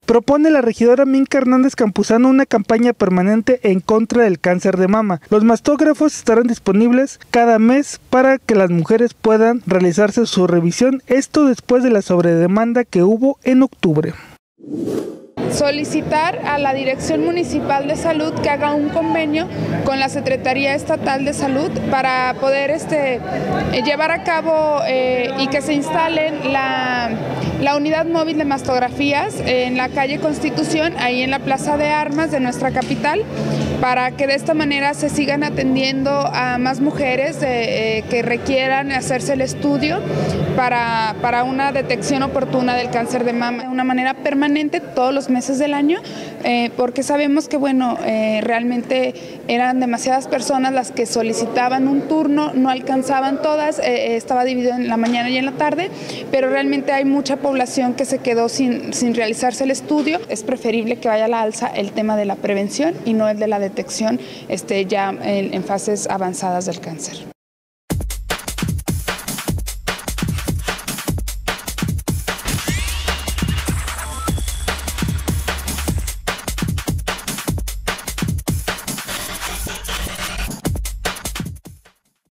Propone la regidora Minka Hernández Campuzano una campaña permanente en contra del cáncer de mama. Los mastógrafos estarán disponibles cada mes para que las mujeres puedan realizarse su revisión, esto después de la sobredemanda que hubo en octubre. Solicitar a la Dirección Municipal de Salud que haga un convenio con la Secretaría Estatal de Salud para poder llevar a cabo y que se instale la unidad móvil de mastografías en la calle Constitución, ahí en la Plaza de Armas de nuestra capital, para que de esta manera se sigan atendiendo a más mujeres que requieran hacerse el estudio para una detección oportuna del cáncer de mama de una manera permanente todos los meses del año, porque sabemos que realmente eran demasiadas personas las que solicitaban un turno, no alcanzaban todas, estaba dividido en la mañana y en la tarde, pero realmente hay mucha población que se quedó sin realizarse el estudio. Es preferible que vaya a la alza el tema de la prevención y no el de la detección ya en fases avanzadas del cáncer.